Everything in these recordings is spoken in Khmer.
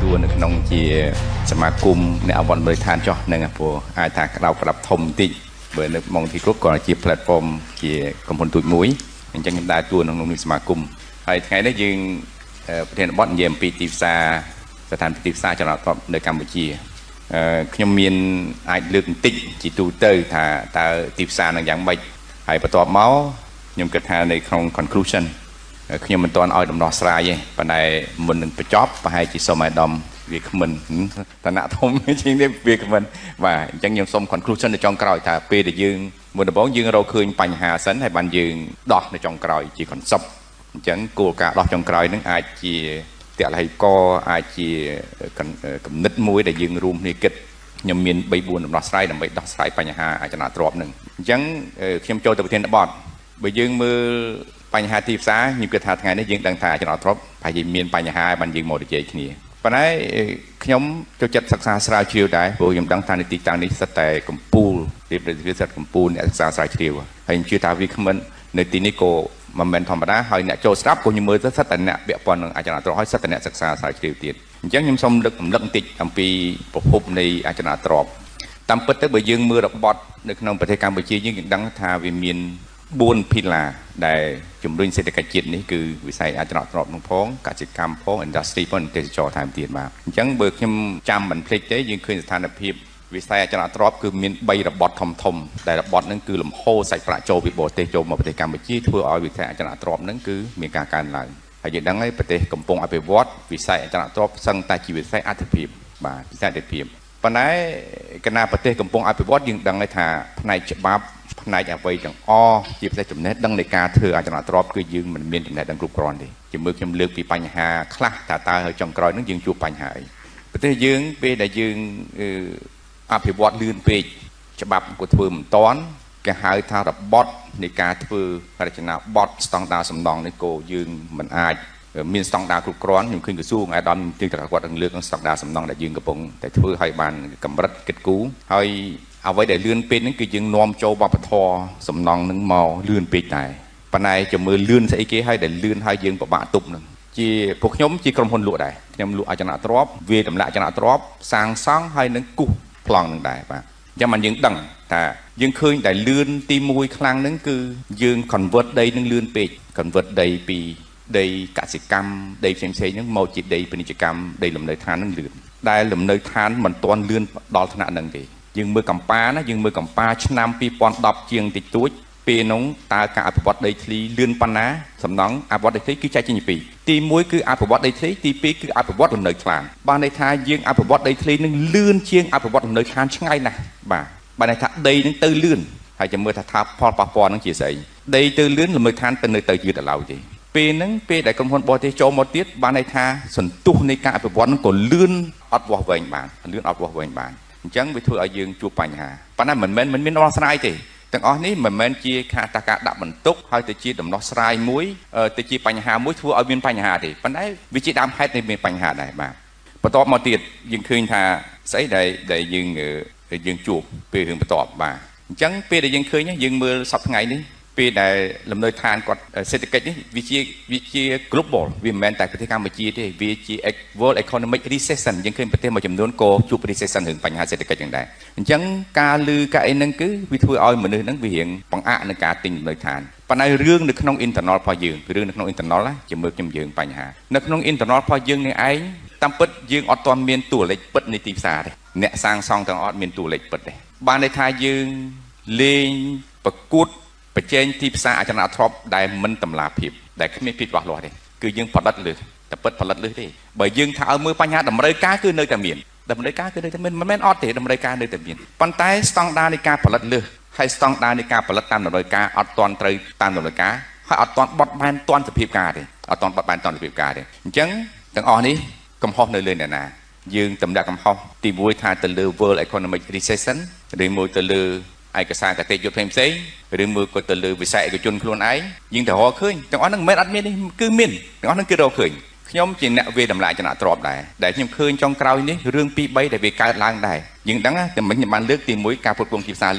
ตัวนึกน้องจีสมาคมในอวันบริธานจ่อในงานพวกอาทางเรากลับทมติเบอร์นึกมองที่กรุ๊ปก่อนจีแพลตฟอร์มจีกำพลตุยมุ้ยยังจังได้ตัวน้องสมาคมไอ้ไงได้ยิงประเทศบอสเยี่ยมปีติซาสถานปีติซาจังหวัดในกัมพูชีขยมมีนไอ้เลือกติดจีตูเตอร์ถ้าตาติซาหนังอย่างใบไอ้ประตอบเมาส์ยมกระทาในคง conclusion ขยมมันตอนอ้อยดำนอสลายปนายมันหนึ่งไปจ็อบไปให้จีสมัยดำviệc mình ta nã thông chính đấy việc mình và chẳng những xong conclusionในtrong cõiถ้าปีเดียงมันบอกยืงเราเคยปัญหาสันให้บันยืงดอกในtrong cõi chỉ còn sập chẳng cô cả đọc trong cõiนึงอาจจะแต่อะไรก็อาจจะกับนึกมวยแต่ยืงรวมในกิจยังมีใบบุญดอกไซด์ดอกใบดอกไซด์ปัญหาอาจจะน่าตรอบหนึ่งchẳngเข้มโจตัวประเทศบอดใบยืงมือปัญหาที่สาอยู่กระทำไงได้ยืงดังถ่ายจะน่าตรอบพายมีปัญหาบันยืงหมดใจขี้ปัญหาขยมจะจัดศึกษาสายชิวได้โดยยังดังทางในติดตามในสเตย์กัมพูเรียบเรียงสัตว์กัมพูเนี่ยศึกษาสายชิวให้ชื่อทาวิคมันในตีนิโกมันเป็นธรรมดาให้เนี่ยโจสรับกูยังมือสัตว์เนี่ยเบียปอนอาจารย์ตรอให้สัตว์เนี่ยศึกษาสายชิวติดยังยังสมดึกดึกติดอันปีประพบในอาจารย์ตรอบตามเปิดตั้งแต่ยืงมือดอกบอดในขนมประเทศกัมพูชียังดังทาวิมีนบุญพิลาได้จุ่มรุ่งเศรษฐกิจจิตนี่คือวิสัยอาจารย์ตรอบน้องพ้องกิจกรรมพ้องอินดัสทรีพ้องเทศจอทางเตียนมายังเบิกยังจำบันเพลกได้ยังเคยสถานพิบวิสัยอาจารย์ตรอบคือมีใบระบอดทมแต่ระบอดนั่นคือลำโพใส่ประโจวิโบเตโจมาประเทศกัมพูชีทั่วเอาวิสัยอาจารย์ตรอบนั่นคือมีการหลังให้ยังดังให้ประเทศกัมพูชาไปวอดวิสัยอาจารย์ตรอบสังตาจีวิสัยอัตพิบมาวิสัยเด็ดพิบปัญหาคณะประเทศกัมพูชาไปวอดยังดังให้ทาในฉบับนายจะไปอย่างอ้อจีบใส่จุดเน็ตดังในการเธออาจจะน่าตรอบคือยืงมันมีจุดเน็ตดังกรุบกรอนดิจีมือเข้มเลือกปีปัญหาคลาตาตาเฮจังกรอยนั่งยืงจูปัญหาประเทศยืงไปได้ยืงอภิวัตลื่นไปฉบับกุศลตอนแกหายทางระบอดในการเธอการชนะบอดสตองดาสำนองในโกยืงมันอาจมีสตองดากรุบกรอนยังขึ้นกับสู้ไงดำจึงตะกวดดังเลือกสตองดาสำนองได้ยืงกระปงแต่เธอให้บานกำรัดเกิดกู้ให้เอาไว้ได้เลื่อนเป็นนั่นคือยังนอมโจบปทสำนองนึงมอเลื่อนไปไหนปนายจะมือเลื่อนใส่เกให้ได้เลื่อนให้ยังประบาตุบหนึ่งจีพวกย้อมจีกรมพลลุได้ย้อมลุอาจารย์ตรอบเวทำละอาจารย์ตรอบสร้างสร้างให้นึงกุพลองหนึ่งได้ปะยังมันยังดังแต่ยังเคยได้เลื่อนตีมวยครั้งนึงคือยังคอนเวิร์ตได้นึงเลื่อนไปคอนเวิร์ตได้ปีได้กสิกรรมได้เสียงยังโมจิตได้เป็นกิจกรรมได้ลำเลยทานนึงเลื่อนได้ลำเลยทานมันตอนเลื่อนดอลธนาหนึ่งดียังมือกำปานะยังมือกำปาชนำปีปอนดับเจียงติดตุ้ยปีน้องตากาอภิวัตได้ทีเลื่อนปันนะสำนักอภิวัตได้ทีคือใจจริงปีตีมวยคืออภิวัตได้ทีตีปีคืออภิวัตเหนือคลานบ้านในท่ายังอภิวัตได้ทีนึงเลื่อนเชียงอภิวัตเหนือคลานช่างไงนะบ้านในท่าได้นึงตื้อเลื่อนให้จะมือทับพอปะปอนั่งเฉียใส่ได้ตื้อเลื่อนหรือมือทานเป็นเนยตื้อยืดแต่เราจีปีนั้นปีได้กำพลบอเทโจมอติสบ้านในท่าส่วนตู้ในการอภิวัตนั้นก็เลื่อนอัดวอเวงบานเลื่อนอัดวอเวงบานจังไปทั่วยืงจูปัญหาปัญหาเหมือนมันมีนอสไลด์ติแต่อ๋อนี่เหมือนจีคาตากะดับมันตุกให้ติจีดับนอสไลด์มุ้ยติจีปัญหามุ้ยทั่วเอามีปัญหาติปัญหาวิจิตรดำให้ในมีปัญหาได้บ้างประตอบมาติดยืงคืนท่าใส่ได้ยืงจูบไปถึงประตอบมาจังไปได้ยืงคืนเนี่ยยืงมือสับไงนี่ปีได้ลำเนินทานกอดเศรษฐกิจนี่วิจี global วิมแมนแต่ประเทศกัมพูชีที่วิจี world economic recession ยังเคยประเทศมาจำนวนโกจูบ recession ถึงปัญหาเศรษฐกิจอย่างใดจังการลือการนั่นคือวิธีเอาเหมือนนั่งวิเหงปังอะในการติงลำเนินทานปัญหาเรื่องในขนมอินเตอร์นอลพอยืงเรื่องในขนมอินเตอร์นอลละจะมือจำยืงปัญหาในขนมอินเตอร์นอลพอยืงในไอ้ตั้มปิดยืงอดตอนเมียนตัวเล็กปิดในตีซาเลยเนี่ยสร้างซองต่างอดเมียนตัวเล็กปิดเลยบ้านในทายยืงเลงประกุดไปเจนที่ภาษาอาจารย์ทรอปได้มันตำลาผิดได้ขึ้นไม่ผิดหวังหรอกเลยคือยังผลัดเลยแต่เปิดผลัดเลยที่ใบยังถ้าเอามือปัญญาดำเนินการคือเนยแต่เมียนดำเนินการคือเนยแต่เมียนมันไม่อดเตะดำเนินการเนยแต่เมียนปัญไตสตองดาในการผลัดเลยให้สตองดาในการผลัดตามดำเนินการอัดตอนเตยตามดำเนินการให้อัดตอนบดแบนตอนสปีบการเลยอัดตอนบดแบนตอนสปีบการเลยจังต่างอ่อนนี้กำพองเนยเลยเนี่ยนะยืงตำดักกำพองตีมวยทางตะลือ world economic recession หรือมวยตะลือไอ้กษากับเตยยุดเพลงเซ่หรือมือก็ตะลือวิสัยกับจุนคลุนไอ้ยิงแต่หัวขึ้นแต่อันนั้นไม่อัดเมียนี่คือมินแต่อันนั้นคือเราขึ้นขยมจีนเนี่ยเวดำลายจะหนาตรอบได้แต่ขยมขึ้นจองกราวนี้เรื่องปีใบแต่เวการล้างได้ยิงดังนะแต่มันมันเลือกตีมวยการพูดวงทีสาเลือก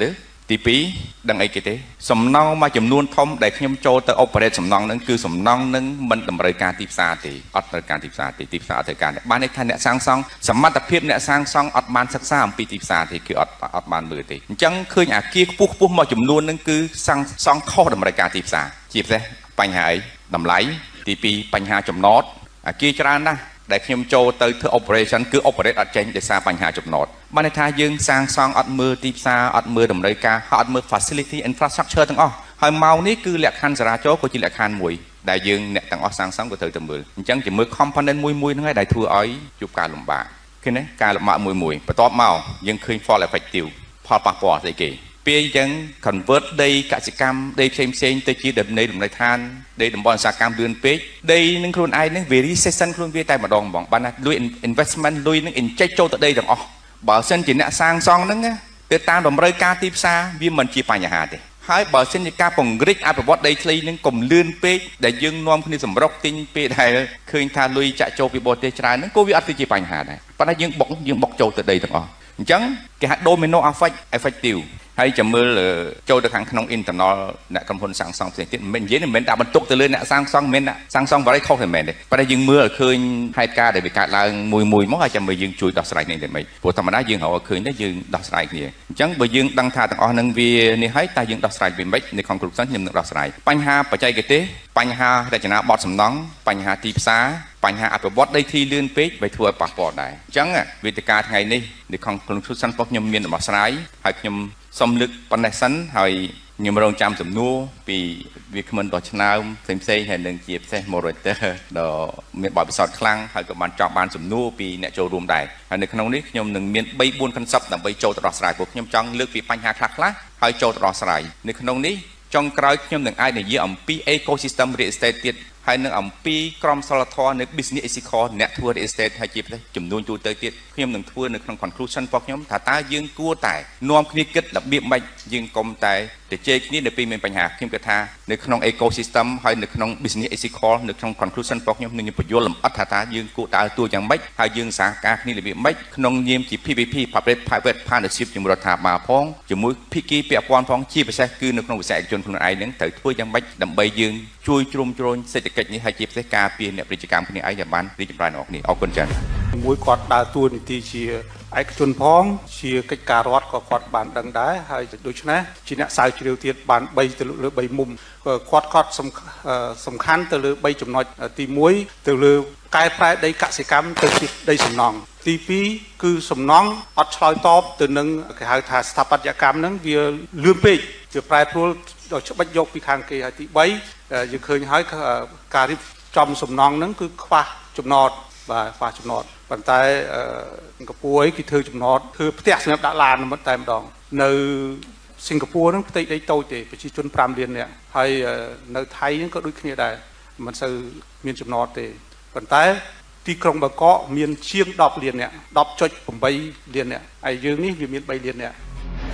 ទី2ដឹងអីគេទេសំណងមួយចំនួនធំដែលខ្ញុំចូលទៅ operate សំណងហ្នឹងគឺសំណងហ្នឹងមិនតម្រូវការទីផ្សារទេអត់ត្រូវការទីផ្សារទេទីផ្សារអត់ត្រូវការបានន័យថាអ្នកសាងសង់សមត្ថភាពអ្នកសាងសង់អត់បានសិក្សាអំពីទីផ្សារទេគឺអត់បានមើលទេអញ្ចឹងឃើញអាគារខ្ពស់មួយចំនួនហ្នឹងគឺសាងសង់ខុសតម្រូវការទីផ្សារជាពិសេសបញ្ហាអីតម្លៃទី2បញ្ហាចំណតអាគារច្រើនណាស់ដែលខ្ញុំចូលទៅធ្វើ operation គឺ operate អត់ចេញដោយសារបញ្ហាចំណតបានន័យថាយើងសាងសង់អត់មើលទីផ្សារអត់មើលតម្រូវការអត់មើល facility infrastructure ទាំងអស់ហើយមកនេះគឺលក្ខខណ្ឌចរាចរណ៍ក៏ជាលក្ខខណ្ឌមួយដែលយើងអ្នកទាំងអស់សាងសង់ក៏ត្រូវតែមើលអញ្ចឹងជាមើល component មួយហ្នឹងហើយដែលធ្វើឲ្យជួបការលំបាកឃើញទេការលំបាកមួយបន្ទាប់មកយើងឃើញ fall effective ផលប៉ះពាល់ស្អីគេពេលអញ្ចឹង convert ដីកសិកម្មដីផ្សេងទៅជាដីលំនៅឋានដីតំបន់ឧស្សាហកម្មលឿនពេកដីនឹងខ្លួនឯងនឹងវា recession ខ្លួនវាតែម្ដងបងបានណាលុយ investment លុយនឹង inject ចូលទៅដីទាំងអស់បើសិនជាអ្នកសាងសង់ហ្នឹងទៅតាមតម្រូវការទីផ្សារវាមិនជាបញ្ហាទេហើយបើសិនជាការពង្រីកអភិវឌ្ឍដីធ្លីនឹងកុំលឿនពេកដែលយើងនាំគ្នាសម្រុកទិញពេលដែលឃើញថាលុយចាក់ចូលពីបរទេសច្រើនហ្នឹងក៏វាអត់គឺជាបញ្ហាដែរប៉ុន្តែយើងបុកចូលទៅដីទាំងអស់អញ្ចឹងគេហៅ domino effect effective ហើយចាំមើលចូលទៅខាងក្នុង internal អ្នកក្រុមហ៊ុនសាងសង់ផ្សេងទៀតមិននិយាយមិនមែនដាក់បន្ទុកទៅលើអ្នកសាងសង់មិនអ្នកសាងសង់បរិយាខុសទេមែនទេប៉ុន្តែយើងមើលឲ្យឃើញហេតុការណ៍ដែលវាកើតឡើងមួយមកហើយចាំមើលយើងជួយដោះស្រាយនេះទៅមិនព្រោះធម្មតាយើងរកឲ្យឃើញទេយើងដោះស្រាយគ្នាអញ្ចឹងបើយើងដឹងថាទាំងអស់នឹងវានេះហើយតែយើងដោះស្រាយវាមិននៅ conclusion ខ្ញុំនឹងដោះស្រាយបញ្ហាបច្ចេកទេសបញ្ហារចនាបថសំណង់បញ្ហាទីផ្សារបញ្ហាអភិវឌ្ឍដីធ្លីលឿនពេកវាធ្វើឲ្យប៉ះពាល់ដែរអញ្ចឹងវេទិកាថ្ងៃនេះនៅ conclusion របស់ខ្ញុំមានដំណោះស្រាយហើយខ្ញុំសូមលើកប៉ុណ្ណេះសិនហើយខ្ញុំរងចាំសំណួរពីវាគ្មិនដល់ឆ្នើមផ្សេងហើយនឹងជាពិសេស moderator ដ៏មានបទពិសោធន៍ខ្លាំងហើយក៏បានចង់បានសំណួរពីអ្នកចូលរួមដែរហើយនៅក្នុងនេះខ្ញុំនឹងមាន 3-4 concept ដើម្បីចូលទៅដោះស្រាយព្រោះខ្ញុំចង់លើកពីបញ្ហាខ្លះហើយចូលទៅដោះស្រាយនៅក្នុងនេះចុងក្រោយខ្ញុំនឹងអាចនិយាយអំពី ecosystem real estate ទៀតហើយនឹងអំពីក្រមសីលធម៌នៅ business ethics អ្នកធ្វើ real estate ហើយជាពិសេសចំនួនទូទៅទៀតខ្ញុំនឹងធ្វើនៅក្នុង conclusion របស់ខ្ញុំថាតើយើងគួរតែនាំគ្នាគិតរបៀបម៉េចយើងកុំតែទៅជែកគ្នានៅពេលមានបញ្ហាខ្ញុំគិតថានៅក្នុង ecosystem ហើយនៅក្នុង business ethics នៅក្នុង conclusion របស់ខ្ញុំនឹងបញ្យល់លម្អិតថាតើយើងគួរដើរតួយ៉ាងម៉េចហើយយើងសហការគ្នារបៀបម៉េចក្នុងនាមជា PPP Public Private Partnership ជាមួយរដ្ឋាភិបាលផងជាមួយភាគីពាក់ព័ន្ធផងជាពិសេសគឺនៅក្នុងវិស័យឯកជនខ្លួនឯងនឹងត្រូវធ្វើយ៉ាងម៉េចដើម្បីយើងជួយជ្រោមជ្រែងសេដ្ឋកិច្ចនេះហើយជាពិសេសការពារអ្នកពាណិជ្ជកម្មគ្នាឯងឲ្យបានរីកចម្រើនអរគុណអរគុណច្រើនមួយគាត់ដើរតួនាទីជាឯកជនផងជាកិច្ចការរដ្ឋក៏គាត់បានដឹងដែរហើយដូច្នេះជាអ្នកស្រាវជ្រាវទៀតបាន3ទៅលើ3មុំគាត់សំខាន់ទៅលើ3ចំណុចទី1ទៅលើកែប្រែដីកសិកម្មទៅជាដីសំណង់ទី2គឺសំណង់អត់ឆ្លើយតបទៅនឹងគេហៅថាស្ថាបត្យកម្មហ្នឹងវាលឿនពេកវាប្រែប្រួលដល់ច្បាច់យកពីខាងគេហើយទី3យើងឃើញហើយការរៀបចំសំណង់ហ្នឹងគឺខ្វះចំណតបាទខ្វះចំណតប៉ុន្តែសិង្ហបុរីគេធ្វើចំណតធ្វើផ្ទះសម្រាប់ដាក់ឡានតែម្ដងនៅសិង្ហបុរីហ្នឹងផ្ទៃដីតូចទេប្រជាជន5លាននាក់ហើយនៅថៃហ្នឹងក៏ដូចគ្នាដែរមិនសូវមានចំណតទេប៉ុន្តែទីក្រុងបាងកកមានជាង10លាននាក់ 10.8 លាននាក់ហើយយើងនេះវាមាន3លាននាក់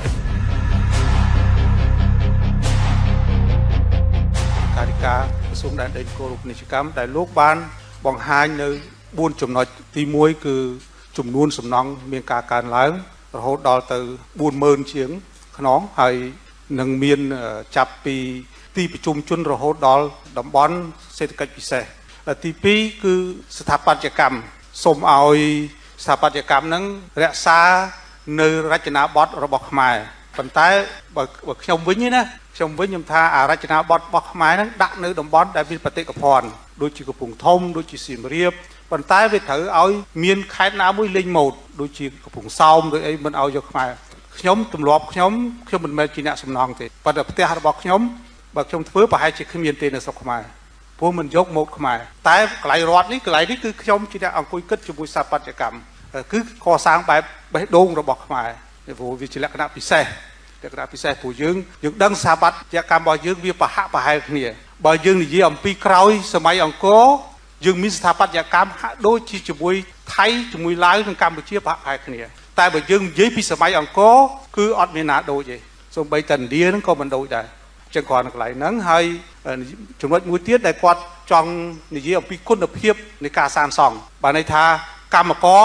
ការិកាក្រសួងដែនដីនគររូបនីយកម្មដែលលោកបានបង្ហាញនៅ4ចំណុចទី1គឺចំនួនសំណង់មានការកើនឡើងរហូតដល់ទៅ 40000 ជាងខ្នងហើយនឹងមានចាប់ពីទីប្រជុំជនរហូតដល់តំបន់សេដ្ឋកិច្ចពិសេសទី2គឺស្ថាបត្យកម្មសូមឲ្យស្ថាបត្យកម្មហ្នឹងរក្សានៅរចនាបថរបស់ខ្មែរប៉ុន្តែបើខ្ញុំវិញណាខ្ញុំថាអារចនាបថរបស់ខ្មែរហ្នឹងដាក់នៅតំបន់ដែលមានបេតិកភណ្ឌដូចជាកំពង់ធំដូចជាសៀមរាបប៉ុន្តែវាត្រូវឲ្យមានខេត្តណាមួយលេងម៉ូដដូចជាកំពង់សោមឬអីមិនឲ្យយកខ្មែរខ្ញុំទម្លាប់ខ្ញុំមិនមែនជាអ្នកសំណង់ទេប៉ុន្តែផ្ទះរបស់ខ្ញុំបើខ្ញុំធ្វើប្រហែលជាគ្មានទេនៅស្រុកខ្មែរព្រោះមិនយកម៉ូដខ្មែរតែកន្លែងរដ្ឋនេះគឺខ្ញុំជាអ្នកអង្គុយគិតជាមួយស្ថាបត្យកម្មគឺកសាងបែបបេះដូងរបស់ខ្មែរព្រោះវាជាលក្ខណៈពិសេសព្រោះយើងដឹងស្ថាបត្យកម្មរបស់យើងវាប្រហាក់ប្រហែលគ្នាបើយើងនិយាយអំពីក្រោយសម័យអង្គរយើងមានស្ថាបត្យកម្មហាក់ដូចជាជាមួយថៃជាមួយឡាវនិងកម្ពុជាប្រហាក់ប្រហែលគ្នាតែបើយើងនិយាយពីសម័យអង្គរគឺអត់មានណាដូចទេសូម្បីតែឥណ្ឌាហ្នឹងក៏មិនដូចដែរចឹងគ្រាន់តែកន្លែងហ្នឹងហើយចំណុចមួយទៀតដែលគាត់ចង់និយាយអំពីគុណភាពនៃការសាងសង់បានន័យថាកម្មករ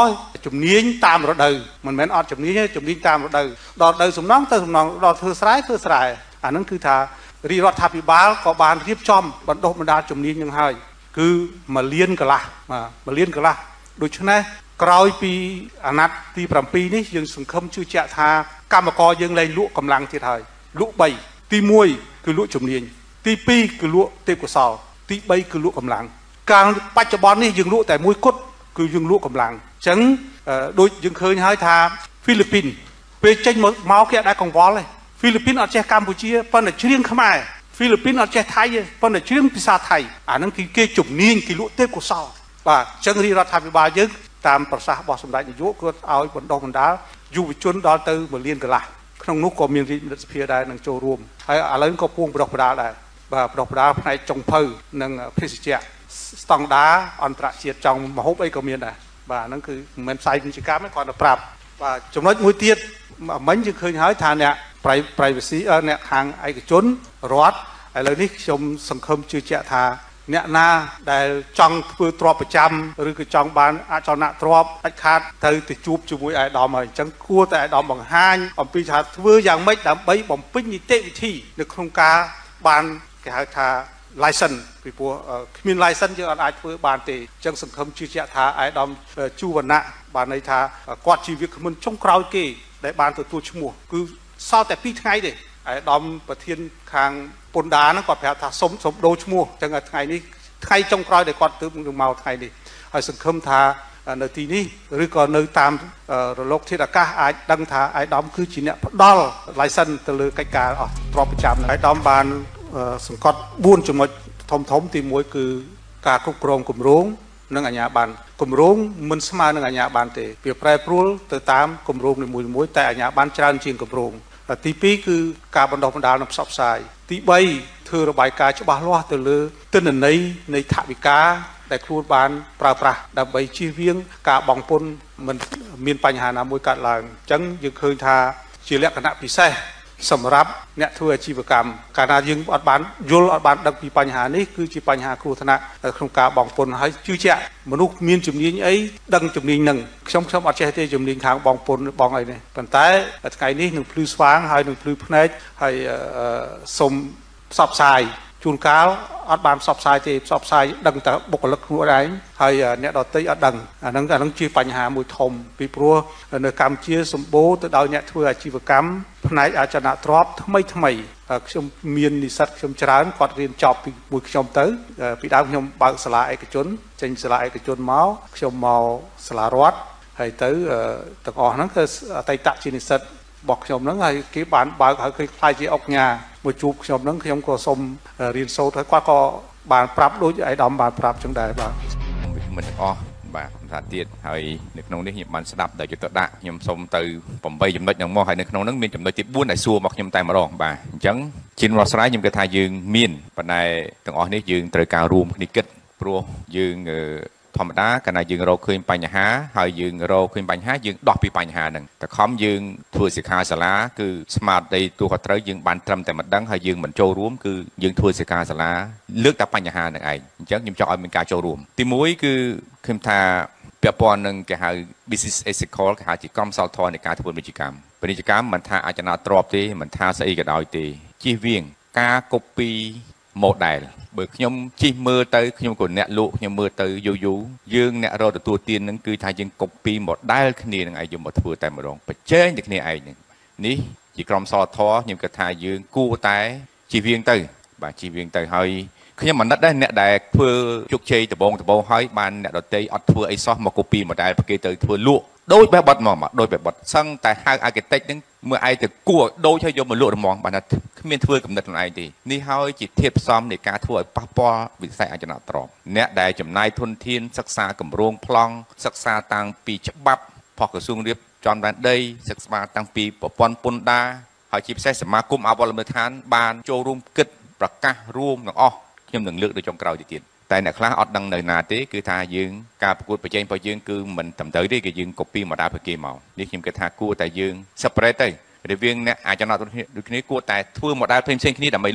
ជំនាញតាមរដូវមិនមែនអត់ជំនាញទេជំនាញតាមរដូវដល់រដូវសំណង់ទៅសំណង់ដល់ធ្វើស្រែអាហ្នឹងគឺថារាជរដ្ឋាភិបាលក៏បានរៀបចំបណ្ដុះបណ្ដាលជំនាញនឹងហើយគឺ1លានកន្លះ1លានកន្លះដូច្នេះក្រោយពីអាណត្តិទី7នេះយើងសង្ឃឹមជឿជាក់ថាកម្មករយើងលែងលក់កម្លាំងទៀតហើយលក់3ទី1គឺលក់ជំនាញទី2គឺលក់ទេពកោសល្យទី3គឺលក់កម្លាំងកាលបច្ចុប្បន្ននេះយើងលក់តែមួយគត់គឺយើងលក់កម្លាំងអញ្ចឹងដូចយើងឃើញហើយថាហ្វីលីពីនពេលចេញមកគេអត់ដែរកង្វល់ទេហ្វីលីពីនអត់ចេះកម្ពុជាប៉ុន្តែច្រៀងខ្មែរហ្វីលីពីនអត់ចេះថៃទេប៉ុន្តែច្រៀងភាសាថៃអាហ្នឹងគឺគេជំនាញគេលក់ទេពកោសល្យបាទអញ្ចឹងរាជរដ្ឋាភិបាលយើងតាមប្រសាសន៍របស់សម្ដេចនាយកគាត់ឲ្យបណ្ដុះបណ្ដាលយុវជនដល់ទៅ1លានកន្លះក្នុងនោះក៏មានរាជមន្ត្រីសភាដែរនឹងចូលរួមហើយឥឡូវក៏បណ្ដុះបណ្ដាលដែរបាទបណ្ដុះបណ្ដាលផ្នែកចុងភៅនិងភេសជ្ជៈស្តង់ដារអន្តរជាតិចង់មហូបអីក៏មានដែរបាទហ្នឹងគឺមិនមែនផ្សាយពាណិជ្ជកម្មទេគ្រាន់តែប្រាប់បាទចំណុចមួយទៀតមិញយើងឃើញហើយថាអ្នក privacy អ្នកខាងឯកជនរដ្ឋឥឡូវនេះខ្ញុំសង្ឃឹមជឿជាក់ថាអ្នកណាដែលចង់ធ្វើទ្រព្យប្រចាំឬក៏ចង់បានអចលនទ្រព្យដាច់ខាតទៅជួបជាមួយអាយដាមហើយអញ្ចឹងគួរតែអាយដាមបង្ហាញអំពីថាធ្វើយ៉ាងម៉េចដើម្បីបំពេញនីតិវិធីនៅក្នុងការបានគេហៅថា license ពីព្រោះគ្មាន license យើងអាចធ្វើបានទេអញ្ចឹងសង្ឃឹមជឿជាក់ថាអាយដាមជួវណ្ណៈបានន័យថាគាត់ជាវាគ្មិនចុងក្រោយគេដែលបានទទួលឈ្មោះគឺសល់តែ2ថ្ងៃទេអាយដាមប្រធានខាងពន្ធដារហ្នឹងគាត់ប្រាប់ថាសុំដូរឈ្មោះអញ្ចឹងថ្ងៃនេះថ្ងៃចុងក្រោយដែលគាត់ទើបមកថ្ងៃនេះហើយសង្ឃឹមថានៅទីនេះឬក៏នៅតាមរលកធាតុអាកាសអាចដឹងថាអាយដាមគឺជាអ្នកផ្ដល់ license ទៅលើកិច្ចការអស់ទ្រព្យប្រចាំអាយដាមបានសង្កត់4ចំណុចធំទី1គឺការគ្រប់គ្រងគម្រោងនិងអាជ្ញាប័ណ្ណគម្រោងមិនស្មើនឹងអាជ្ញាប័ណ្ណទេវាប្រែប្រួលទៅតាមគម្រោងនីមួយៗតែអាជ្ញាប័ណ្ណច្រើនជាងគម្រោងទី2គឺការបណ្ដុះបណ្ដាលនិងផ្សព្វផ្សាយទី3ធ្វើរបាយការណ៍ច្បាស់លាស់ទៅលើទិន្នន័យនៃថវិកាដែលខ្លួនបានប្រើប្រាស់ដើម្បីជៀសវាងការបង់ពន្ធមិនមានបញ្ហាណាមួយកើតឡើងអញ្ចឹងយើងឃើញថាជាលក្ខណៈពិសេសសម្រាប់អ្នកធ្វើអាជីវកម្មកាលណាយើងអត់បានយល់អត់បានដឹងពីបញ្ហានេះគឺជាបញ្ហាគ្រោះថ្នាក់ក្នុងការបង់ពន្ធហើយជឿជាក់មនុស្សមានជំនាញអីដឹងជំនាញនឹងខ្ញុំអត់ចេះទេជំនាញខាងបង់ពន្ធបង់អីនេះប៉ុន្តែថ្ងៃនេះនឹងភ្លឺស្វាងហើយនឹងភ្លឺភ្នែកហើយសូមផ្សព្វផ្សាយជួនកាលអត់បានផ្សព្វផ្សាយទេផ្សព្វផ្សាយដឹងតែបុគ្គលិកខ្លួនឯងហើយអ្នកដទៃអត់ដឹងអាហ្នឹងជាបញ្ហាមួយធំពីព្រោះនៅកម្ពុជាសម្បូរទៅដោយអ្នកធ្វើអាជីវកម្មផ្នែកអចលនទ្រព្យថ្មីខ្ញុំមាននិស្សិតខ្ញុំច្រើនគាត់រៀនចប់ពីមួយខ្ញុំទៅពីដើមខ្ញុំបើកសាលាឯកជនចេញសាលាឯកជនមកខ្ញុំមកសាលារដ្ឋហើយទៅទាំងអស់ហ្នឹងគឺអតីតជានិស្សិតរបស់ខ្ញុំហ្នឹងហើយគេបានបើកហើយគេខ្លាចជាអុកញ៉ាមកជួបខ្ញុំហ្នឹងខ្ញុំក៏សូមរៀនសូត្រហើយគាត់ក៏បានប្រាប់ដូចអាយដាមបានប្រាប់ចឹងដែរបាទមិនទាំងអស់បាទថាទៀតហើយនៅក្នុងនេះខ្ញុំបានស្ដាប់ដែលទៅដាក់ខ្ញុំសូមទៅ8ចំណុចហ្នឹងមកហើយនៅក្នុងហ្នឹងមានចំណុចទី4ដែលសួរមកខ្ញុំតែម្ដងបាទអញ្ចឹងជារាល់ស្រ័យខ្ញុំគិតថាយើងមានប៉ុន្តែទាំងអស់នេះយើងត្រូវការរួមគ្នាគិតព្រោះយើងធម្មតាកាលណាយើងរកឃើញបញ្ហាហើយយើងរកឃើញបញ្ហាយើងដោះពីបញ្ហាហ្នឹងតែខំយើងធ្វើសិក្ខាសាលាគឺស្មារតីទូខុសត្រូវយើងបានត្រឹមតែមិនដឹងហើយយើងមិនចូលរួមគឺយើងធ្វើសិក្ខាសាលាលើកតែបញ្ហាហ្នឹងឯងអញ្ចឹងខ្ញុំចង់ឲ្យមានការចូលរួមទី1គឺខ្ញុំថាពាក់ព័ន្ធនឹងគេហៅ business ethical គេហៅជាក្រមសីលធម៌នៃការធ្វើពាណិជ្ជកម្មមិនថាអចលនទ្រព្យទេមិនថាស្អីក៏ដោយទេជៀសវាងការ copy model បើខ្ញុំជិះមើលទៅខ្ញុំក៏អ្នកលក់ខ្ញុំមើលទៅយូរយើងអ្នករកទទួលទាននឹងគឺថាយើង copy model គ្នានឹងឯងយកមកធ្វើតែម្ដងប្រជែងតែគ្នាឯងនេះជាក្រមសីលធម៌ខ្ញុំគិតថាយើងគួរតែជិះវាងទៅបាទជិះវាងទៅហើយខ្ញុំមិនដឹងដែរអ្នកដែលធ្វើជោគជ័យដំបងហើយបានអ្នកដទៃអត់ធ្វើអីសោះមក copy model ប្រគេទៅធ្វើលក់ដូចបែបបត់មកដូចបែបបត់សឹងតែហៅ architect ហ្នឹងមើលឯងទៅគួរដូចឲ្យយកមកលក់រមងបានថាគ្មានធ្វើកំណត់ខ្លួនឯងទេនេះហើយជាធាតុផ្សំនៃការធ្វើឲ្យប៉ះពាល់វិស័យអចលនទ្រព្យអ្នកដែលចំណាយធនធានសិក្សាគម្រោងប្លង់សិក្សាតាំងពីច្បាប់ផុសក្រសួងរៀបចំដែនដីសិក្សាតាំងពីប្រព័ន្ធពន្ធដារហើយជាពិសេសសមាគមអវលំនៅឋានបានចូលរួមគិតប្រកាសរួមទាំងអស់ខ្ញុំនឹងលើកដល់ចុងក្រោយទៀតតែអ្នកខ្លះអត់ដឹងនៅណាទេគឺថាយើងការប្រកួតប្រជែងរបស់យើងគឺមិនត្រឹមត្រូវទេគឺយើង copy model ពីគេមកនេះខ្ញុំគិតថាគួរតែយើង separate ទៅរវាងអ្នកអចលនទ្រព្យដូចគ្នាគួរតែធ្វើ model ផ្សេងៗគ្នាដើម្បីលក់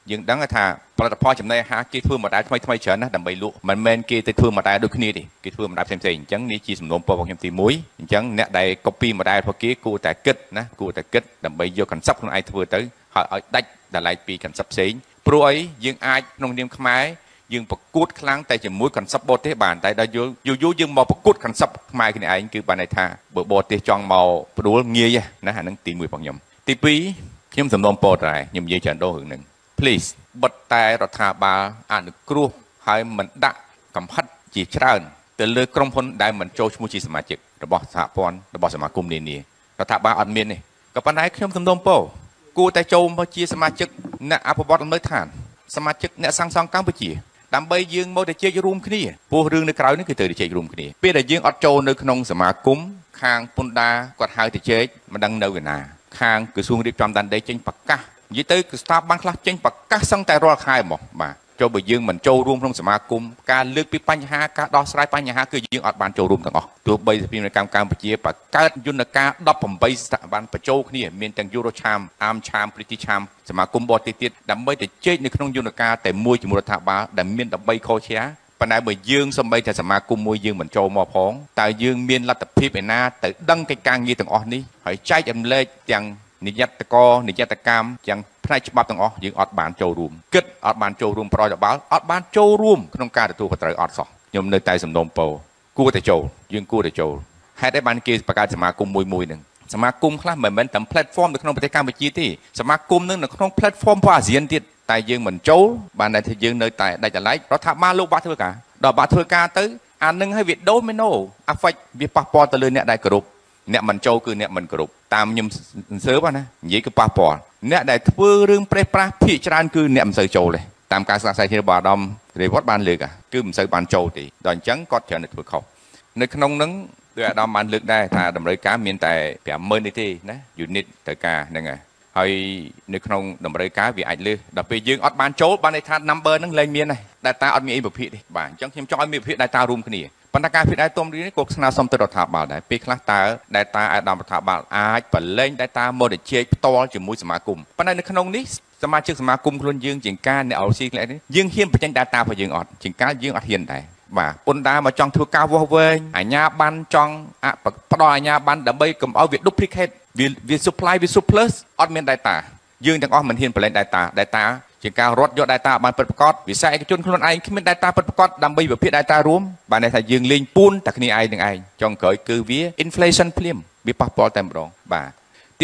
យើងដឹងថាផលិតផលចំណីអាហារគេធ្វើមកដែរថ្មីច្រើនណាស់ដើម្បីលក់មិនមែនគេទៅធ្វើមកដែរដូចគ្នាទេគេធ្វើមកដែរផ្សេងអញ្ចឹងនេះជាសំណូមពររបស់ខ្ញុំទី1អញ្ចឹងអ្នកដែល copy មកដែររបស់គេគួរតែគិតណាគួរតែគិតដើម្បីយក concept ខ្លួនឯងធ្វើទៅហើយឲ្យដាច់តម្លៃពី concept ផ្សេងព្រោះអីយើងអាចក្នុងនាមខ្មែរយើងប្រកួតខ្លាំងតែជាមួយ concept បរទេសបានតែដល់យូរយើងមកប្រកួត concept ខ្មែរគ្នាឯងគឺបានន័យថាបើបរទេសចង់មកផ្ដួលងាយណាអានឹងទី1របស់ខ្ញុំទី2ខ្ញុំសំណូមពរតែខ្ញុំនិយាយច្រើនដងរឿងហ្នឹង please បិទតែរដ្ឋាភិបាលអនុគ្រោះហើយមិនដាក់កំហិតជាច្រើនទៅលើក្រុមហ៊ុនដែលមិនចូលឈ្មោះជាសមាជិករបស់សហព័ន្ធរបស់សមាគមនានារដ្ឋាភិបាលអត់មានទេក៏ប៉ុន្តែខ្ញុំសំណូមពរគួរតែចូលមកជាសមាជិកអ្នកអភិវឌ្ឍលំនៅឋានសមាជិកអ្នកសាងសង់កម្ពុជាដើម្បីយើងមកទៅជែករួមគ្នាព្រោះរឿងនៅក្រៅនេះគឺត្រូវតែជែករួមគ្នាពេលដែលយើងអត់ចូលនៅក្នុងសមាគមខាងពន្ធដារគាត់ហៅទៅជែកមិនដឹងនៅឯណាខាងក្រសួងរៀបចំដែនដីចេញប្រកាសនិយាយទៅស្ថាប័នខ្លះចេញប្រកាសសឹងតែរាល់ខែហ្មងបាទចូលបើយើងមិនចូលរួមក្នុងសមាគមការលើកពីបញ្ហាការដោះស្រាយបញ្ហាគឺយើងអត់បានចូលរួមទាំងអស់ទោះបីសភាកម្មកម្ពុជាបង្កើតយន្តការ18ស្ថាប័នបញ្ចូលគ្នាមានទាំង Eurocham, AmCham, British Cham សមាគមបរទេសទៀតដើម្បីទៅជែកនៅក្នុងយន្តការតែមួយជាមួយរដ្ឋាភិបាលដែលមាន13ខជាប៉ុន្តែបើយើងសម្បីតែសមាគមមួយយើងមិនចូលមកផងតើយើងមានលទ្ធភាពឯណាទៅដឹងកិច្ចការងារទាំងអស់នេះហើយចែករំលែកទាំងនិយត្តកម្មទាំងផ្នែកច្បាប់ទាំងអស់យើងអត់បានចូលរួមគិតអត់បានចូលរួមប្រតិបត្តិអត់បានចូលរួមក្នុងការទទួលខុសត្រូវអត់សោះខ្ញុំនៅតែសំណូមពរគួរតែចូលយើងគួរតែចូលហេតុអីបានគេបង្កើតសមាគមមួយហ្នឹងសមាគមខ្លះមិនមែនតែ platform នៅក្នុងប្រទេសកម្ពុជាទេសមាគមនឹងនៅក្នុង platform របស់អាស៊ានទៀតតែយើងមិនចូលបានតែយើងនៅតែដាច់ដライរដ្ឋាភិបាលលោកបាក់ធ្វើការដល់បាក់ធ្វើការទៅអានឹងឲ្យវា domino effect វាប៉ះពាល់ទៅលើអ្នកដែលគ្រប់អ្នកមិនចូលគឺអ្នកមិនគ្រប់តាមខ្ញុំសើបណានិយាយគឺប៉ះពាល់អ្នកដែលធ្វើរឿងប្រេះប្រាស់ភាគច្រើនគឺអ្នកមិនសូវចូលទេតាមការសិក្សារបស់អាដាមរេវ៉ាត់បានលើកគឺមិនសូវបានចូលទេដល់អញ្ចឹងគាត់ច្រើនតែធ្វើខុសនៅក្នុងហ្នឹងគឺអាដាមបានលើកដែរថាតម្រូវការមានតែ 50000 នេះទេណា unit ត្រូវការហ្នឹងហើយនៅក្នុងតម្រូវការវាអាចលើសដល់ពេលយើងអត់បានចូលបានន័យថា number ហ្នឹងលែងមានដែរ data អត់មានអីប្រភេទទេបាទអញ្ចឹងខ្ញុំចង់ឲ្យមានប្រភេទ data រួមគ្នាប៉ុន្តែការពិតដែរទុំនេះក៏ស្នើសុំទៅរដ្ឋាភិបាលដែរពេលខ្លះតើ data អាដាមរដ្ឋាភិបាលអាចបលែង data មកទៅជែកផ្ទាល់ជាមួយសមាគមប៉ុន្តែនៅក្នុងនេះសមាជិកសមាគមខ្លួនយើងជាងការអ្នក RC ខ្លះនេះយើងហ៊ានបញ្ចេញ data របស់យើងអត់ជាងការយើងអត់ហ៊ានដែរបាទពន្ធដារមកចង់ធ្វើការវាស់វែងអាជ្ញាប័ណ្ណចង់ផ្ដល់អាជ្ញាប័ណ្ណដើម្បីកុំឲ្យវា duplicate វា supply វា surplus អត់មាន data យើងទាំងអស់មិនហ៊ានបលែង data ជាការរត់យក data បានពិតប្រាកដវិស័យឯកជនខ្លួនឯងគ្មាន data ពិតប្រាកដដើម្បីវិភាគ data រួមបានន័យថាយើងលេងពួនតែគ្នាឯងនឹងឯងចុងក្រោយគឺវា inflation ភ្លាមវាប៉ះពាល់តែម្ដងបាទទី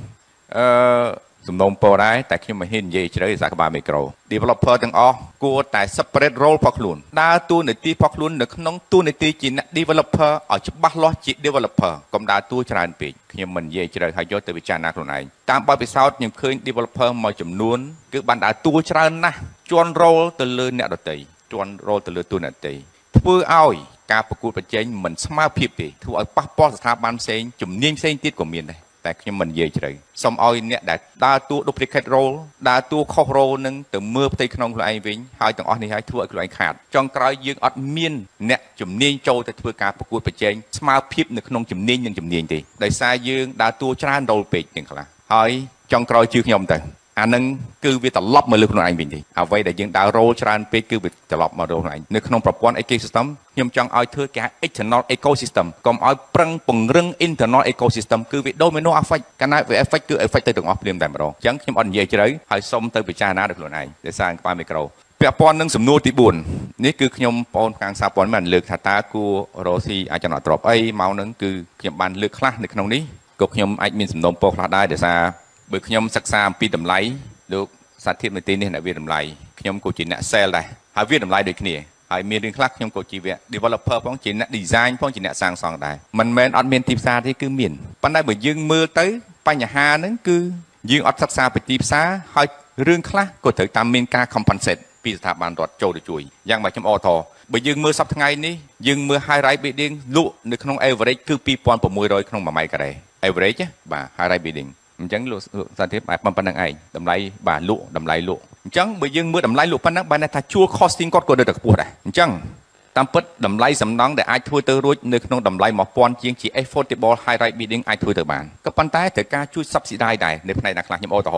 3សំណូមពរដែរតែខ្ញុំមិនហ៊ាននិយាយជ្រៅសាកបាលមីក្រូ developer ទាំងអស់គួរតែ separate role របស់ខ្លួនដើរតួនាទីរបស់ខ្លួននៅក្នុងតួនាទីជាអ្នក developer ឲ្យច្បាស់លាស់ជា developer កុំដើរតួច្រើនពេកខ្ញុំមិននិយាយជ្រៅហើយយកទៅពិចារណាខ្លួនឯងតាមបទពិសោធន៍ខ្ញុំឃើញ developer មួយចំនួនគឺបានដើរតួច្រើនណាស់ជន់ role ទៅលើអ្នកដទៃជន់ role ទៅលើតួនាទីធ្វើឲ្យការប្រកួតប្រជែងមិនស្មើភាពទេធ្វើឲ្យប៉ះពាល់ស្ថាប័នផ្សេងជំនាញផ្សេងទៀតក៏មានដែរតែខ្ញុំមិននិយាយជ្រៅសូមឲ្យអ្នកដែលដើរតួ duplicate role ដើរតួខុស role នឹងទៅមើលផ្ទៃក្នុងខ្លួនឯងវិញហើយទាំងអស់នេះហើយធ្វើឲ្យខ្លួនឯងខាតចុងក្រោយយើងអត់មានអ្នកជំនាញចូលទៅធ្វើការប្រកួតប្រជែងស្មើភាពនៅក្នុងជំនាញនិងជំនាញទេដោយសារយើងដើរតួច្រើន role ពេកទាំងខ្លះហើយចុងក្រោយជឿខ្ញុំទៅអានឹងគឺវាត្រឡប់មកលើខ្លួនឯងវិញទេអ្វីដែលយើងដើរ role ច្រើនពេកគឺវាត្រឡប់មកខ្លួនឯងនៅក្នុងប្រព័ន្ធ ecosystem ខ្ញុំចង់ឲ្យធ្វើគេ external ecosystem កុំឲ្យប្រឹងពង្រឹង internal ecosystem គឺវា domino effect កាលណាវា effect គឺ effect ទៅទាំងអស់ភ្លាមតែម្ដងអញ្ចឹងខ្ញុំអត់និយាយជ្រៅហើយសូមទៅពិចារណាដោយខ្លួនឯងដោយសារក្បាលមីក្រូពាក់ព័ន្ធនឹងសំណួរទី4នេះគឺខ្ញុំបងខាងសារព័ន្ធមិនលើកថាតើគួររកស៊ីអាចចំណាត់ទ្រព្យអីមកនឹងគឺខ្ញុំបានលើកខ្លះនៅក្នុងនេះក៏ខ្ញុំអាចមានសំណុំពរខ្លះដែរដោយសារបើខ្ញុំសិក្សាអំពីតម្លៃលោកសាធិមនីតិនេះអ្នកវាតម្លៃខ្ញុំក៏ជាអ្នក sale ដែរហើយវាតម្លៃដូចគ្នាហើយមានរឿងខ្លះខ្ញុំក៏ជា developer ផងជាអ្នក design ផងជាអ្នកសាងសង់ដែរមិនមែនអត់មានទីផ្សារទេគឺមានប៉ុន្តែបើយើងមើលទៅបញ្ហាហ្នឹងគឺយើងអត់សិក្សាពីទីផ្សារហើយរឿងខ្លះក៏ត្រូវតាមមានការ compensate ពីស្ថាប័នរដ្ឋចូលទៅជួយយ៉ាងមកខ្ញុំអធបើយើងមើលសប្តាហ៍ថ្ងៃនេះយើងមើល high rise building លក់នៅក្នុង average គឺ 2600 ក្នុង1ម៉ែត្រការ៉េ average បាទ high rise building អញ្ចឹងលោកសាធិបែបប៉ុណ្្នឹងឯងតម្លៃបាទលក់តម្លៃលក់អញ្ចឹងបើយើងមើលតម្លៃលក់ប៉ុណ្ណឹងបានថាជួល costing គាត់ក៏នៅតែខ្ពស់ដែរអញ្ចឹងតាមពិតតម្លៃសំណង់ដែលអាចធ្វើទៅរួចនៅក្នុងតម្លៃ1000ជាងជា affordable high rise building អាចធ្វើទៅបានក៏ប៉ុន្តែត្រូវការជួយ subsidize ដែរនៅផ្នែកណាខ្លះខ្ញុំឧទាហរណ៍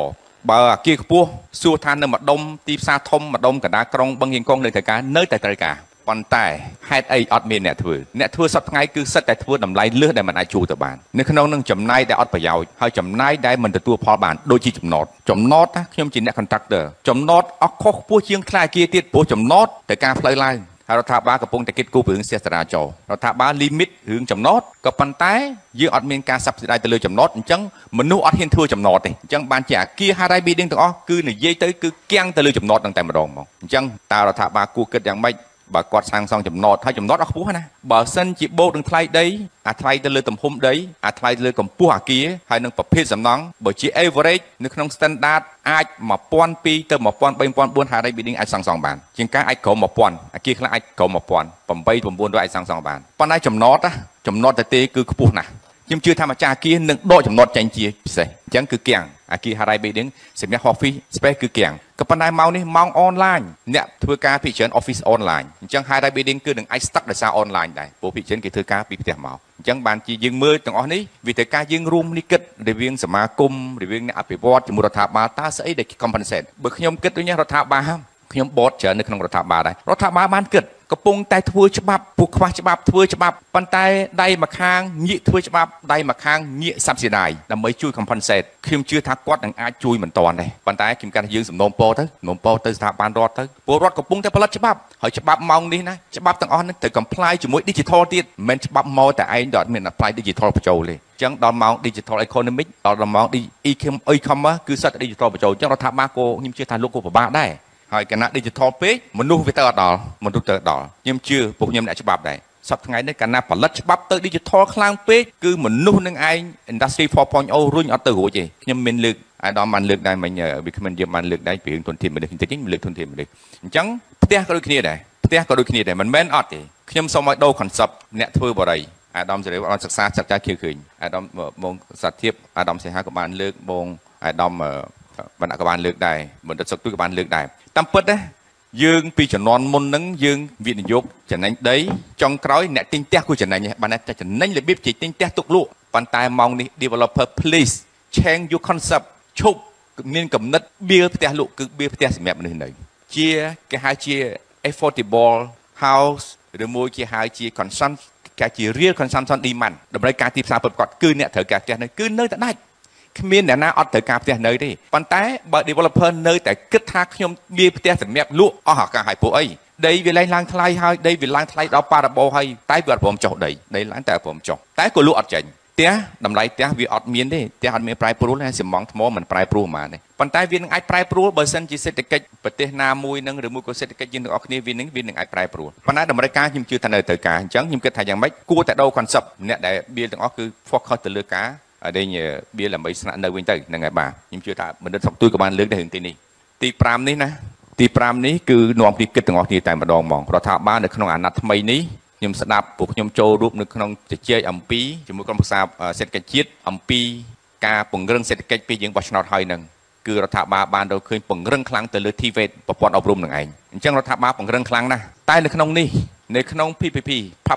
បើអាគារខ្ពស់សួរថានៅម្ដុំទីផ្សារធំម្ដុំកណ្ដាលក្រុងបឹងយង្គង់នៅត្រូវការនៅតែត្រូវការប៉ុន្តែហេតុអីអត់មានអ្នកធ្វើសប្តាហ៍ថ្ងៃគឺសិតតែធ្វើតម្លៃលើសដែលមិនអាចជួលទៅបាននៅក្នុងនឹងចំណាយដែលអត់ប្រយោជន៍ហើយចំណាយដែលមិនទទួលផលបានដូចជាចំណតខ្ញុំជាអ្នក contractor ចំណតអស់ខុសខ្ពស់ជាងថ្លៃអគារទៀតព្រោះចំណតទៅការផ្លូវឡើងហើយរដ្ឋាភិបាលកំពុងតែគិតគូរពីរឿងសេដ្ឋាចររដ្ឋាភិបាល limit រឿងចំណតក៏ប៉ុន្តែយើងអត់មានការ subsidize ទៅលើចំណតអញ្ចឹងមនុស្សអត់ហ៊ានធ្វើចំណតទេអញ្ចឹងបានជាអាគារ high rise building ទាំងអស់គឺនិយាយទៅគឺគាំងទៅលើចំណតនឹងតែម្ដងមកអញ្ចឹងតើរដ្ឋាភិបាលគួរគិតយ៉ាងម៉េចបើគាត់សាងសង់ចំណតហើយចំណតអត់ខ្ពស់ណាបើសិនជាបូកនឹងថ្លៃដីអាថ្លៃទៅលើទំហំដីអាថ្លៃទៅលើកម្ពស់អាគារហើយនឹងប្រភេទសំណង់បើជា average នៅក្នុង standard អាច1200ទៅ13,400 high rise building អាចសាងសង់បានជាងការអាចក្រោម1000អាគារខ្លះអាចក្រោម1000 8,900អាចសាងសង់បានប៉ុន្តែចំណតទៅទេគឺខ្ពស់ណាស់ខ្ញុំជឿថាម្ចាស់អាគារនឹងដកចំណតចេញជាពិសេសអញ្ចឹងគឺគាំងអាគារ high rise building សម្រាប់ office space គឺគាំងក៏ប៉ុន្តែម៉ោងនេះម៉ោង online អ្នកធ្វើការពីច្រើន office online អញ្ចឹង high rise building គឺនឹងអាច stuck ដោយសារ online ដែរព្រោះពីច្រើនគេធ្វើការពីផ្ទះមកអញ្ចឹងបានជាយើងមើលទាំងអស់នេះវាត្រូវការយើងរួមនេះគិតរវាងសមាគមរវាងអ្នកអភិវឌ្ឍជាមួយរដ្ឋាភិបាលតើស្អីដែល compensate បើខ្ញុំគិតដូចនេះរដ្ឋាភិបាលខ្ញុំបតច្រើននៅក្នុងរដ្ឋាភិបាលដែររដ្ឋាភិបាលបានគិតកំពុងតែធ្វើច្បាប់ពួកខ្វះច្បាប់ធ្វើច្បាប់ប៉ុន្តែដៃម្ខាងងាកធ្វើច្បាប់ដៃម្ខាងងាក subsidize ដើម្បីជួយ compensate ខ្ញុំជឿថាគាត់នឹងអាចជួយមិនតាន់ដែរប៉ុន្តែខ្ញុំកាន់យើងសំណូមពរទៅស្ថាប័នរដ្ឋទៅពលរដ្ឋកំពុងតែផលិតច្បាប់ហើយច្បាប់ម៉ោងនេះណាច្បាប់ទាំងអស់នេះត្រូវ comply ជាមួយ digital ទៀតមិនមែនច្បាប់មកតែឯងដល់អត់មាន apply digital បញ្ចូលទេអញ្ចឹងដល់ម៉ោង digital economic ដល់ម៉ោង e-commerce គឺសិត digital បញ្ចូលអញ្ចឹងរដ្ឋាភិបាលក៏ខ្ញុំជឿថាលោកក៏ពិបាកដែរហើយគណៈ digital ពេកមនុស្សវាទៅអត់ដល់ខ្ញុំជឿពួកខ្ញុំអ្នកច្បាប់ដែរសប្តាហ៍ថ្ងៃនេះគណៈផលិតច្បាប់ទៅ digital ខ្លាំងពេកគឺមនុស្សនឹងឯង industry 4.0 រុញអត់ទៅរួចទេខ្ញុំមានលើកអាដាមបានលើកដែរមិញវាគ្មិនយើងបានលើកដែរពីរឿងទុនធានមនុស្សបន្តិចលើកទុនធានមនុស្សអញ្ចឹងផ្ទះក៏ដូចគ្នាដែរមិនមែនអត់ទេខ្ញុំសូមឲ្យដូរ concept អ្នកធ្វើបរិយអាដាមសេរីបានសិក្សាចាត់ចែងឃើញអាដាមបងសាធិបអាដាមសេហាក៏បានលើកបងអាដាមវណ្ណៈក៏បានលើកដែរបណ្ឌិតសុកទូក៏បានលើកដែរតាមពិតណាយើងពីជំនាន់មុនហ្នឹងយើងវិនិយោគចំណេញដីចុងក្រោយអ្នកទិញផ្ទះគឺចំណេញបានតែចំណេញរបៀបជាទិញផ្ទះទុកលក់ប៉ុន្តែម៉ោងនេះ developer please change your concept ឈប់មានកំណត់បៀលផ្ទះលក់គឺបៀលផ្ទះសម្រាប់មនុស្សនៅជាគេហៅជា affordable house ឬមួយគេហៅជា consumption គេជា real consumption demand តម្រូវការទីផ្សារពិតប្រាកដគឺអ្នកត្រូវការផ្ទះនៅគឺនៅតែដាច់គ្មានអ្នកណាអត់ត្រូវការផ្ទះនៅទេប៉ុន្តែបើ developer នៅតែគិតថាខ្ញុំមានផ្ទះសម្រាប់លក់អស់ឱកាសឲ្យពួកអីដីវាឡើងថ្លៃហើយដីវាឡើងថ្លៃដល់ប៉ារ៉ាបូហើយតែវាអត់ព្រមចុះដីឡើងតែព្រមចុះតែក៏លក់អត់ចេញផ្ទះតម្លៃផ្ទះវាអត់មានទេផ្ទះអត់មានប្រែប្រួលទេសំងថ្មមិនប្រែប្រួលហ្មងទេប៉ុន្តែវានឹងអាចប្រែប្រួលបើសិនជាសេដ្ឋកិច្ចប្រទេសណាមួយនឹងឬមួយក៏សេដ្ឋកិច្ចយើងទាំងអស់គ្នាវានឹងអាចប្រែប្រួលប៉ុន្តែតម្រូវការខ្ញុំជឿថានៅត្រូវការអញ្ចឹងខ្ញុំគិតថាយ៉ាងម៉េចគួរតែដូរ concept អ្នកដែល build ទាំងអស់គឺ focus ទៅលើការដែលបៀលដើម្បីស្នាក់នៅវិញទៅហ្នឹងហើយបាទខ្ញុំជឿថាបណ្ឌិតសុកទួយក៏បានលើកដែររឿងទីនេះទី5នេះណាទី5នេះគឺនាំពីគិតទាំងអស់គ្នាតែម្ដងហ្មងរដ្ឋាភិបាលនៅក្នុងអាណត្តិថ្មីនេះខ្ញុំស្ដាប់ពួកខ្ញុំចូលរួមនៅក្នុងជជែកអំពីជាមួយក្រុមប្រឹក្សាសេដ្ឋកិច្ចជាតិអំពីការពង្រឹងសេដ្ឋកិច្ចពីយើងបោះឆ្នោតហើយនឹងគឺរដ្ឋាភិបាលបានរកឃើញពង្រឹងខ្លាំងទៅលើ TVET ប្រព័ន្ធអប់រំនឹងឯងអញ្ចឹងរដ្ឋាភិបាលពង្រឹងខ្លាំងណាស់តែនៅក្នុងនេះនៅក្នុង PPP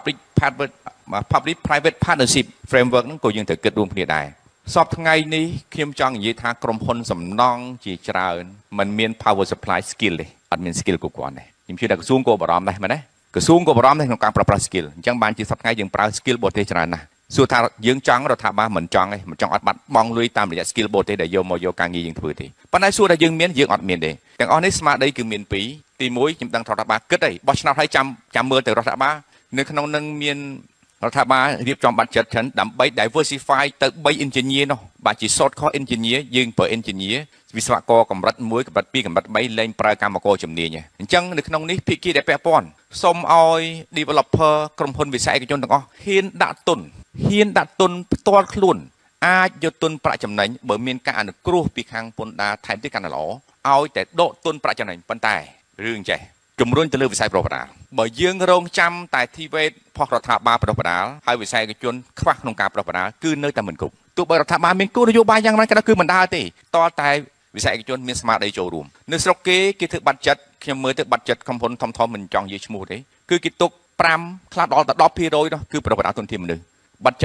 Public Private Partnership Framework ហ្នឹងក៏យើងត្រូវគិតរួមគ្នាដែរសពថ្ងៃនេះខ្ញុំចង់និយាយថាក្រុមហ៊ុនសំណង់ជាច្រើនมันមាន power supply skill ទេអត់មាន skill គ្រប់គ្រាន់ទេខ្ញុំជឿថាក្រសួងក៏បារម្ភដែរមែនទេក្រសួងក៏បារម្ភដែរក្នុងការប្រើប្រាស់ skill អញ្ចឹងបានជាសប្តាហ៍យើងប្រើ skill បរទេសច្រើនណាស់សួរថាយើងចង់រដ្ឋាភិបាលមិនចង់ទេមិនចង់អត់បាត់បង់លុយតាមរយៈ skill បរទេសដែលយកការងារយើងធ្វើទេប៉ុន្តែសួរថាយើងមានយើងអត់មានទេទាំងអស់នេះស្មារតីគឺមានពីរទី1ខ្ញុំដឹងថារដ្ឋាភិបាលគិតអីបោះឆ្នោតឲ្យចាំមើលទៅរដ្ឋាភិបាលនៅក្នុងនឹងមានរដ្ឋាភិបាលរៀបចំបាត់ចិត្តច្រើនដើម្បី diversify ទៅ3 engineer នោះបាទជា short course engineer យើងប្រើ engineer វិស្វករកម្រិត1កម្រិត2កម្រិត3លែងប្រើកម្មករជំនាញអញ្ចឹងនៅក្នុងនេះភាគីដែលពាក់ព័ន្ធសូមឲ្យ developer ក្រុមហ៊ុនវិស័យឯកជនទាំងអស់ហ៊ានដាក់ទុនផ្ទាល់ខ្លួនអាចយកទុនប្រាក់ចំណេញបើមានការអនុគ្រោះពីខាងពន្ធដារថែមទៀតកាន់តែល្អឲ្យតែដកទុនប្រាក់ចំណេញប៉ុន្តែរឿងចេះជំរុញទៅលើវិស័យប្រព័ន្ធដាលបើយើងរងចាំតែ TVET ផុសរដ្ឋាភិបាលប្រព័ន្ធដាលហើយវិស័យឯកជនខ្វះក្នុងការប្រព័ន្ធដាលគឺនៅតែមិនគ្រប់ទោះបីរដ្ឋាភិបាលមានគោលនយោបាយយ៉ាងណាក៏ដោយគឺមិនដើរទេតតែវិស័យឯកជនមានស្មារតីចូលរួមនៅស្រុកគេធ្វើបាត់ចិត្តខ្ញុំមើលទៅបាត់ចិត្តក្រុមហ៊ុនធំមិនចង់និយាយឈ្មោះទេគឺគេទុក5ខ្លះដល់តែ 10% នោះគឺប្រព័ន្ធដាលទុនធានមនុស្សបាត់ចិត្ត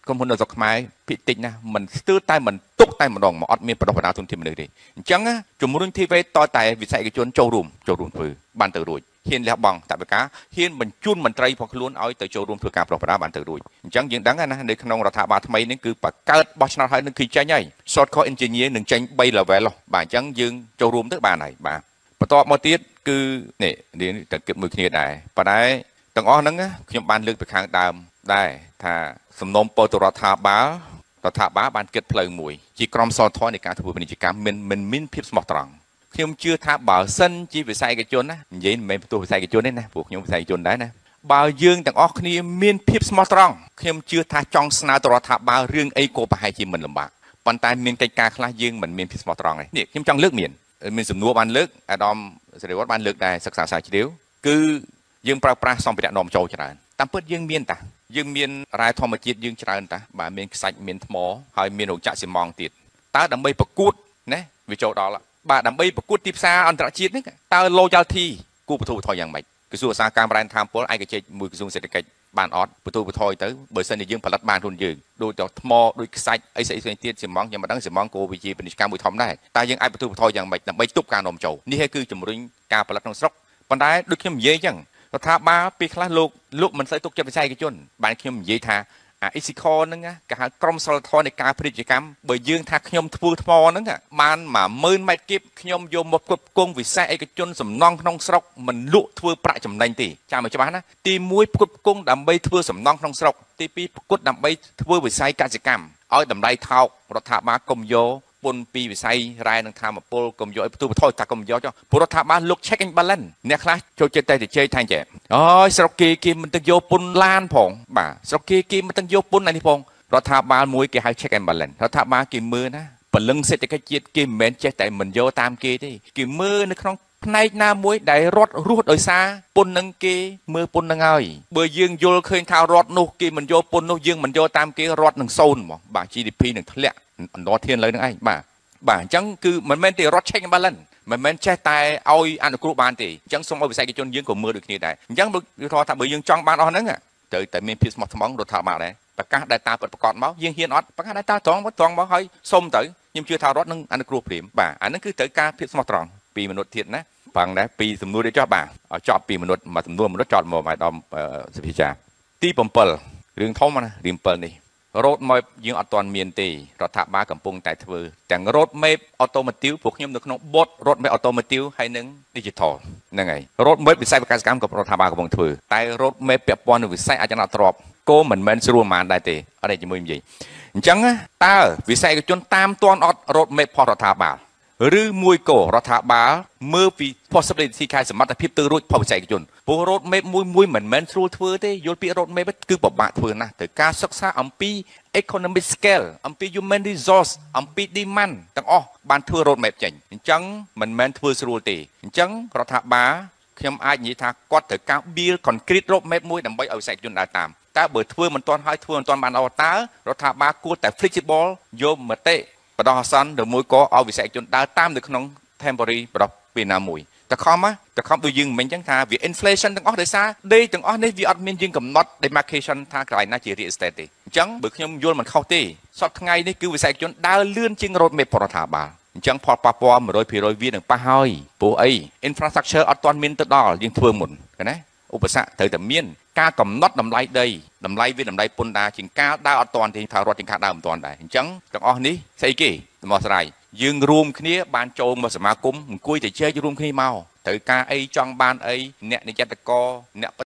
ក្រុមហ៊ុននៅស្រុកខ្មែរភាគតិចណាមិនស្ទើរតែមិនទុកតែម្ដងមកអត់មានបដិបដាទុនធានមនុស្សទេអញ្ចឹងជំរុញធីវេតតែវិស័យឯកជនចូលរួមធ្វើបានទៅរួចហ៊ានលះបង់តវិការហ៊ានបញ្ជូនមន្ត្រីរបស់ខ្លួនឲ្យទៅចូលរួមធ្វើការបដិបដាបានទៅរួចអញ្ចឹងយើងដឹងណានៅក្នុងរដ្ឋាភិបាលថ្មីនេះគឺបង្កើតបោះឆ្នោតហើយនឹងគឺចេញហើយ short core engineer នឹងចេញ3 level បាទអញ្ចឹងយើងចូលរួមទៅបានហើយបាទបន្ទាប់មកទៀតគឺនេះរៀនតែគិតមួយគ្នាដែរប៉ុន្តែទាំងអស់ហ្នឹងខ្ញុំបានលើកពីខាងដើមដែរថាសំណុំពរទៅរដ្ឋាភិបាលបានគិតផ្លូវមួយជាក្រមសីលធម៌នៃការធ្វើពាណិជ្ជកម្មមិនមានភាពស្មោះត្រង់ខ្ញុំជឿថាបើសិនជាវិស័យឯកជនណានិយាយមិនមែនផ្ទុះវិស័យឯកជនទេណាពួកខ្ញុំវិស័យឯកជនដែរណាបើយើងទាំងអស់គ្នាមានភាពស្មោះត្រង់ខ្ញុំជឿថាចង់ស្នើទៅរដ្ឋាភិបាលរឿងអីក៏ប្រហែលជាមិនលំបាកប៉ុន្តែមានកិច្ចការខ្លះយើងមិនមានភាពស្មោះត្រង់ទេនេះខ្ញុំចង់លើកមានសំណួរបានលើកអាដាមសេរីវត្តបានលើកដែរសិក្សាស្រាវជ្រាវគឺយើងប្រើប្រាស់សម្ភារៈនាំចូលច្រើនតាមពិតយើងមានរ៉ែធម្មជាតិយើងច្រើនតាបាទមានខ្សាច់មានថ្មហើយមានរោងចក្រស៊ីម៉ងទៀតតើដើម្បីប្រកួតណាវាចូលដល់បាទដើម្បីប្រកួតទីផ្សារអន្តរជាតិនេះតើ loyalty គូបទូបថយយ៉ាងម៉េចក្រសួងឧស្សាហកម្មរ៉ែនថាមពលឯកជិច្ចមួយក្រសួងសេដ្ឋកិច្ចបានអត់បទូបថយទៅបើសិនជាយើងផលិតបានខ្លួនយើងដូចទៅថ្មដូចខ្សាច់អីស្អីទៀតស៊ីម៉ងខ្ញុំមិនដឹងស៊ីម៉ងក៏វាជាពាណិជ្ជកម្មមួយធំដែរតែយើងអាចបទូបថយយ៉ាងម៉េចដើម្បីទប់ការនាំចូលនេះគឺជំរុញការផលិតក្នុងស្រុកប៉ុន្តែដូចខ្ញុំនិយាយអញ្ចឹងរដ្ឋាភិបាលពេលខ្លះលោកមិនសូវទុកចិត្តវិស័យឯកជនបានខ្ញុំនិយាយថាECCO ហ្នឹងគេហៅក្រមសីលធម៌នៃការពាណិជ្ជកម្មបើយើងថាខ្ញុំធ្វើថ្មហ្នឹងបាន10000ម៉ែត្រគីបខ្ញុំយកមកគ្រប់គ្រងវិស័យឯកជនសំណង់ក្នុងស្រុកមិនលក់ធ្វើប្រាក់ចំណេញទេចាំឲ្យច្បាស់ណាទី1គ្រប់គ្រងដើម្បីធ្វើសំណង់ក្នុងស្រុកទី2ប្រកួតដើម្បីធ្វើវិស័យកសិកម្មឲ្យតម្លៃថោករដ្ឋាភិបាលកុំយកពុនពីវិស័យរ៉ែនឹងធម្មពលកុំយកឲ្យផ្ទុះបន្ថយតែកុំយកចុះព្រោះរដ្ឋាភិបាលលោក check and balance អ្នកខ្លះចូលចិត្តតែជជែកថាចេះអូយស្រុកគេមិនទាំងយកពុនឡានផងបាទស្រុកគេមិនទាំងយកពុននេះផងរដ្ឋាភិបាលមួយគេហៅ check and balance រដ្ឋាភិបាលគេមើលណាពលឹងសេដ្ឋកិច្ចជាតិគេមិនមែនចេះតែមិនយកតាមគេទេគេមើលនៅក្នុងផ្នែកណាមួយដែលរដ្ឋរស់ដោយសារពុននឹងគេមើលពុននឹងហើយបើយើងយល់ឃើញថារដ្ឋនោះគេមិនយកពុននោះយើងមិនយកតាមគេរដ្ឋនឹង0ហ្មងបាទ GDP នឹងធ្លាក់អន្តរធានលើនឹងឯងបាទអញ្ចឹងគឺមិនមែនទេរដ្ឋ check and balance មិនមែនចេះតែឲ្យអនុគ្រោះបានទេអញ្ចឹងសូមឲ្យវិស័យឯកជនយើងក៏មើលដូចគ្នាដែរអញ្ចឹងវាថាបើយើងចង់បានអស់ហ្នឹងត្រូវតែមានភាពស្មោះត្រង់រដ្ឋាភិបាលដែរប្រកាសដែលតាពិតប្រកបមកយើងហ៊ានអត់ប្រកាសដែលតាត្រង់មកហើយសុំទៅខ្ញុំជឿថារដ្ឋនឹងអនុគ្រោះព្រាមបាទអាហ្នឹងគឺត្រូវការភាពស្មោះត្រង់2មនុស្សទៀតណាbằng đấy pi sầm nuôi để cho bà ở chọn pi một mà sầm nuôi một nó chọn một vài đom sự cha tí bầm pal riêng thông mà riêng pal này rốt mây dương ở toàn miền tây rồi tháp ba cầm pung tại thừa chẳng rốt mây automatic phục nhâm được nó bot rốt mây automatic hay nâng digital nè ngày rốt mây bị sai bị camกับรถtháp ba cầm thừa tại rốt mây bẹp pon được bị sai ở trong nào trọp cô mình sưu màn đại tề ở đây chỉ mới gì chẳng á ta vì sai cái chốn tam toàn rốt mây pon rốt tháp baឬមួយក៏រដ្ឋាភិបាលមើលពី possibility ខែសមត្ថភាពទៅរួចផលវិស័យឯកជនព្រោះ road map មួយមិនមែនស្រួលធ្វើទេយល់ពី road map គឺពិបាកធ្វើណាស់ត្រូវការសិក្សាអំពី economic scale អំពី human resource អំពី demand ទាំងអស់បានធ្វើ road map ចេញអញ្ចឹងមិនមែនធ្វើស្រួលទេអញ្ចឹងរដ្ឋាភិបាលខ្ញុំអាចនិយាយថាគាត់ត្រូវការ build concrete road map មួយដើម្បីឲ្យវិស័យឯកជនដើរតាមតើបើធ្វើមិនទាន់ហើយធ្វើមិនទាន់បានអត់តើរដ្ឋាភិបាលគួរតែ flexible យកមតិបដោះអាសន្នឬមួយក៏ឲ្យវិស័យជនដើរតាមនៅក្នុង temporary បដោះពេលណាមួយតែខំដូចយើងមិនអញ្ចឹងថាវា inflation ទាំងអស់ដោយសារ day ទាំងអស់នេះវាអត់មានយើងកំណត់ demarcation ថាកន្លែងណាជា real estate ទេអញ្ចឹងបើខ្ញុំយល់មិនខុសទេសប្តាហ៍ថ្ងៃនេះគឺវិស័យជនដើរលឿនជាង road map រដ្ឋាភិបាលអញ្ចឹងផលប៉ះពាល់ 100% វានឹងប៉ះហើយព្រោះអី infrastructure អត់ទាន់មានទៅដល់យើងធ្វើមុនណាឧបសគ្គត្រូវតែមានការកំណត់តម្លៃដីតម្លៃវាតម្លៃពន្ធដារជាងការដើរអត់ទាន់ទេថារដ្ឋជាងការដើរមិនទាន់ដែរអញ្ចឹងទាំងអស់នេះស្អីគេដំណោះស្រាយយើងរួមគ្នាបានចូលមកសមាគមអង្គុយទៅជែករួមគ្នាមកត្រូវការអីចង់បានអីអ្នកនិយត្តករអ្នក